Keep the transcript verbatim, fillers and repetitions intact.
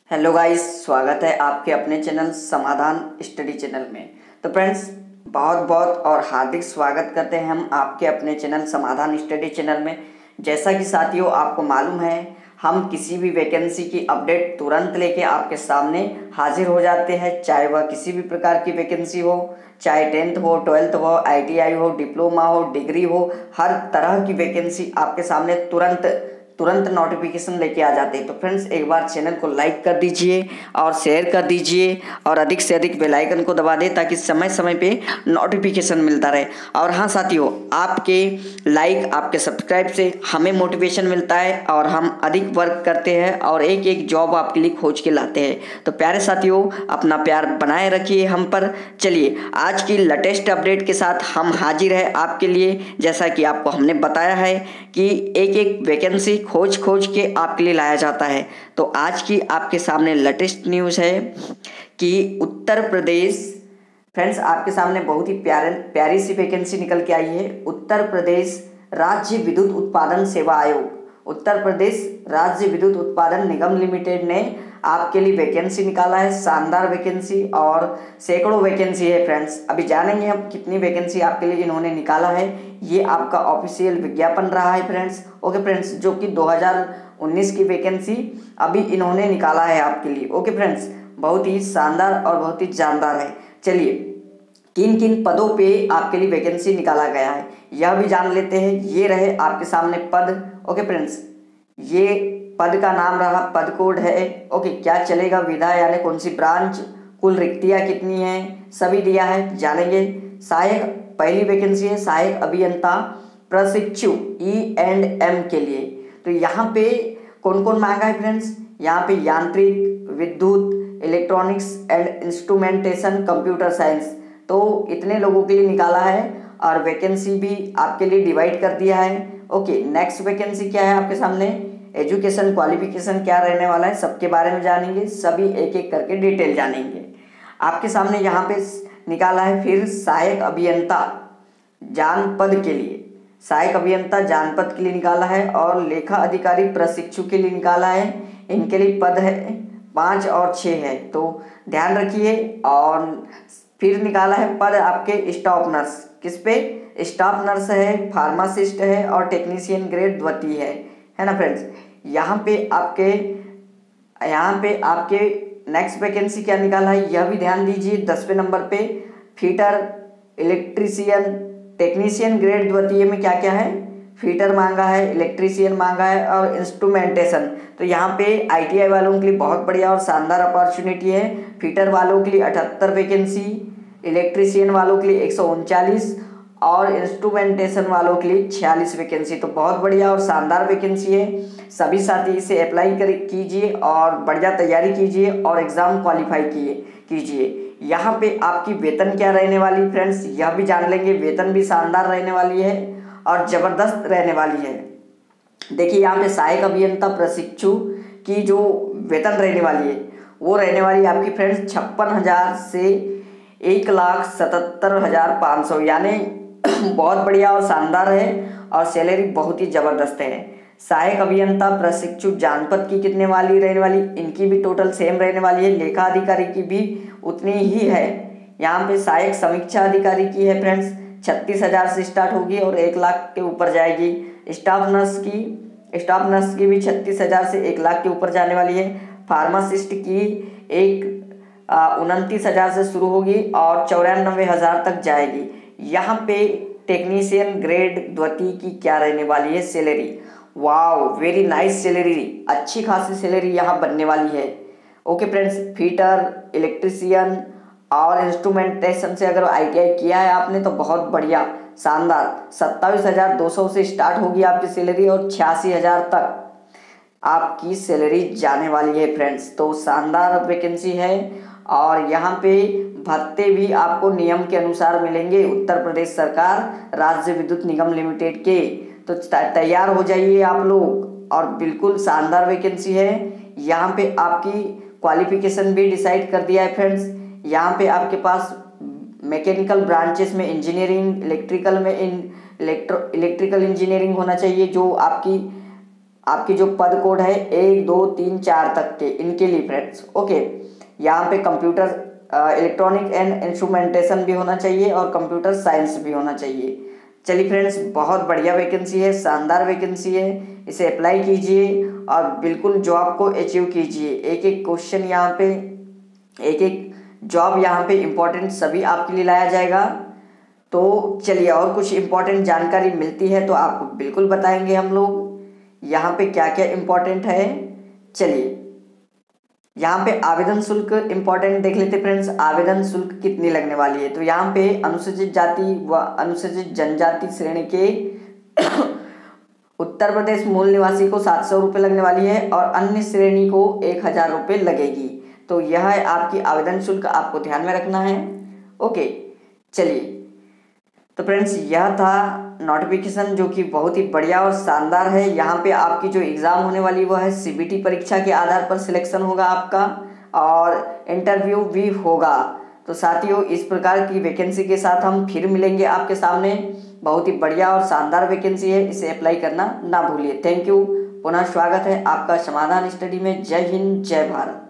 Hello guys, स्वागत है आपके अपने चैनल समाधान स्टडी चैनल में। तो फ्रेंड्स, बहुत बहुत और हार्दिक स्वागत करते हैं हम आपके अपने चैनल समाधान स्टडी चैनल में। जैसा कि साथियों आपको मालूम है, हम किसी भी वैकेंसी की अपडेट तुरंत लेके आपके सामने हाजिर हो जाते हैं, चाहे वह किसी भी प्रकार की वैकेंसी हो, चाहे टेंथ हो, ट्वेल्थ हो, आईटीआई हो, डिप्लोमा हो, डिग्री हो, हर तरह की वैकेंसी आपके सामने तुरंत तुरंत नोटिफिकेशन लेके आ जाते हैं। तो फ्रेंड्स, एक बार चैनल को लाइक कर दीजिए और शेयर कर दीजिए और अधिक से अधिक बेल आइकन को दबा दें ताकि समय समय पे नोटिफिकेशन मिलता रहे। और हाँ साथियों, आपके लाइक, आपके सब्सक्राइब से हमें मोटिवेशन मिलता है और हम अधिक वर्क करते हैं और एक एक जॉब आपके लिए खोज के लाते हैं। तो प्यारे साथियों, अपना प्यार बनाए रखिए हम पर। चलिए, आज की लेटेस्ट अपडेट के साथ हम हाजिर है आपके लिए। जैसा कि आपको हमने बताया है कि एक एक वैकेंसी खोज खोज के आपके लिए लाया जाता है। तो आज की आपके सामने लेटेस्ट न्यूज़ है कि उत्तर प्रदेश, फ्रेंड्स आपके सामने बहुत ही प्यारे प्यारी सी वैकेंसी निकल के आई है। उत्तर प्रदेश राज्य विद्युत उत्पादन सेवा आयोग, उत्तर प्रदेश राज्य विद्युत उत्पादन निगम लिमिटेड ने आपके लिए वैकेंसी निकाला है। शानदार वैकेंसी और सैकड़ों वैकेंसी है फ्रेंड्स। अभी जानेंगे हम कितनी वैकेंसी आपके लिए इन्होंने निकाला है। ये आपका ऑफिशियल विज्ञापन रहा है फ्रेंड्स। ओके फ्रेंड्स, जो कि दो हज़ार उन्नीस की वैकेंसी अभी इन्होंने निकाला है आपके लिए। ओके फ्रेंड्स, बहुत ही शानदार और बहुत ही जानदार है। चलिए, किन किन पदों पे आपके लिए वैकेंसी निकाला गया है यह भी जान लेते हैं। ये रहे आपके सामने पद। ओके फ्रेंड्स, ये पद का नाम रहा, पद कोड है। ओके, क्या चलेगा विधा यानी कौन सी ब्रांच, कुल रिक्तियाँ कितनी हैं, सभी दिया है, जानेंगे। सहायक, पहली वैकेंसी है सहायक अभियंता प्रशिक्षु ई एंड एम के लिए। तो यहाँ पे कौन कौन मांगा है फ्रेंड्स, यहाँ पे यांत्रिक, विद्युत, electronics and instrumentation, computer science. तो इतने लोगों के लिए निकाला है और वैकेंसी भी आपके लिए डिवाइड कर दिया है। ओके, नेक्स्ट वैकेंसी क्या है आपके सामने, एजुकेशन क्वालिफिकेशन क्या रहने वाला है, सबके बारे में जानेंगे, सभी एक एक करके डिटेल जानेंगे। आपके सामने यहाँ पे निकाला है फिर सहायक अभियंता जानपद के लिए, सहायक अभियंता जानपद के लिए निकाला है और लेखा अधिकारी प्रशिक्षु के लिए निकाला है। इनके लिए पद है पाँच और छः है, तो ध्यान रखिए। और फिर निकाला है पद आपके स्टाफ नर्स, किस पे, स्टाफ नर्स है, फार्मासिस्ट है और टेक्नीशियन ग्रेड द्वितीय है, है ना फ्रेंड्स। यहाँ पे आपके यहाँ पे आपके नेक्स्ट वैकेंसी क्या निकाला है यह भी ध्यान दीजिए। दसवें नंबर पे फीटर, इलेक्ट्रीशियन, टेक्नीशियन ग्रेड द्वितीय में क्या क्या है, फीटर मांगा है, इलेक्ट्रीशियन मांगा है और इंस्ट्रूमेंटेशन। तो यहाँ पे आईटीआई वालों के लिए बहुत बढ़िया और शानदार अपॉर्चुनिटी है। फीटर वालों के लिए अठहत्तर वैकेंसी, इलेक्ट्रीशियन वालों के लिए एक सौ उनचालीस और इंस्ट्रूमेंटेशन वालों के लिए छियालीस वैकेंसी। तो बहुत बढ़िया और शानदार वैकेंसी है। सभी साथी इसे अप्लाई कर कीजिए और बढ़िया तैयारी कीजिए और एग्ज़ाम क्वालिफाई किए कीजिए। यहाँ पे आपकी वेतन क्या रहने वाली फ्रेंड्स यह भी जान लेंगे। वेतन भी शानदार रहने वाली है और ज़बरदस्त रहने वाली है। देखिए, यहाँ पे सहायक अभियंता प्रशिक्षु की जो वेतन रहने वाली है वो रहने वाली आपकी फ्रेंड्स छप्पन हज़ार से एक लाख सतहत्तर हज़ार पाँच सौ, यानी बहुत बढ़िया और शानदार है और सैलरी बहुत ही ज़बरदस्त है। सहायक अभियंता प्रशिक्षु जानपद की कितने वाली रहने वाली, इनकी भी टोटल सेम रहने वाली है। लेखा अधिकारी की भी उतनी ही है। यहाँ पे सहायक समीक्षा अधिकारी की है फ्रेंड्स छत्तीस हज़ार से स्टार्ट होगी और एक लाख के ऊपर जाएगी। स्टाफ नर्स की स्टाफ नर्स की भी छत्तीस हज़ार से एक लाख के ऊपर जाने वाली है। फार्मासिस्ट की एक उनतीस हज़ार से शुरू होगी और चौरानवे हज़ार तक जाएगी। यहाँ पे टेक्नीशियन ग्रेड द्वितीय की क्या रहने वाली है salary, wow very nice salary, अच्छी खासी सैलरी यहाँ बनने वाली है। ओके फ्रेंड्स, फीटर, इलेक्ट्रीशियन और इंस्ट्रूमेंटेशन से अगर आईटीआई किया है आपने तो बहुत बढ़िया शानदार, सत्ताईस हज़ार दो सौ से स्टार्ट होगी आपकी सैलरी और छियासी हज़ार तक आपकी सैलरी जाने वाली है फ्रेंड्स। तो शानदार वैकेंसी है और यहाँ पे भत्ते भी आपको नियम के अनुसार मिलेंगे उत्तर प्रदेश सरकार राज्य विद्युत निगम लिमिटेड के। तो तैयार हो जाइए आप लोग और बिल्कुल शानदार वैकेंसी है। यहाँ पे आपकी क्वालिफिकेशन भी डिसाइड कर दिया है फ्रेंड्स। यहाँ पे आपके पास मैकेनिकल ब्रांचेस में इंजीनियरिंग, इलेक्ट्रिकल में इन इलेक्ट्रो इलेक्ट्रिकल इंजीनियरिंग होना चाहिए जो आपकी आपकी जो पद कोड है एक दो तीन चार तक के, इनके लिए फ्रेंड्स। ओके, यहाँ पे कंप्यूटर इलेक्ट्रॉनिक एंड इंस्ट्रूमेंटेशन भी होना चाहिए और कंप्यूटर साइंस भी होना चाहिए। चलिए फ्रेंड्स, बहुत बढ़िया वैकेंसी है, शानदार वैकेंसी है, इसे अप्लाई कीजिए और बिल्कुल जॉब को अचीव कीजिए। एक एक क्वेश्चन यहाँ पे, एक एक जॉब यहाँ पे इम्पोर्टेंट सभी आपके लिए लाया जाएगा। तो चलिए, और कुछ इम्पोर्टेंट जानकारी मिलती है तो आपको बिल्कुल बताएंगे हम लोग यहाँ पे क्या क्या इम्पोर्टेंट है। चलिए, यहाँ पे आवेदन शुल्क इम्पोर्टेंट देख लेते फ्रेंड्स। आवेदन शुल्क कितनी लगने वाली है, तो यहाँ पे अनुसूचित जाति व अनुसूचित जनजाति श्रेणी के उत्तर प्रदेश मूल निवासी को सात सौ रुपये लगने वाली है और अन्य श्रेणी को एक हज़ार रुपये लगेगी। तो यह है आपकी आवेदन शुल्क, आपको ध्यान में रखना है। ओके, चलिए, तो फ्रेंड्स यह था नोटिफिकेशन जो कि बहुत ही बढ़िया और शानदार है। यहाँ पे आपकी जो एग्ज़ाम होने वाली वो है सीबीटी परीक्षा के आधार पर सिलेक्शन होगा आपका और इंटरव्यू भी होगा। तो साथियों, इस प्रकार की वैकेंसी के साथ हम फिर मिलेंगे आपके सामने। बहुत ही बढ़िया और शानदार वैकेंसी है, इसे अप्लाई करना ना भूलिए। थैंक यू, पुनः स्वागत है आपका समाधान स्टडी में। जय हिंद, जय भारत।